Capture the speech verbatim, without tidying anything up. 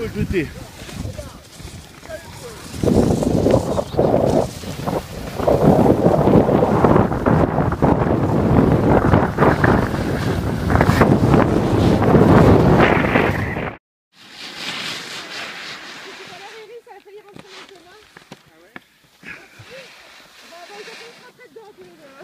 faut jeter. Ah ouais? Bah, bah, ils ont fait une retraite dedans tous les deux.